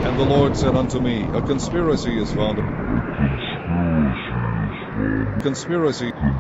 And the Lord said unto me, A conspiracy is found. Conspiracy.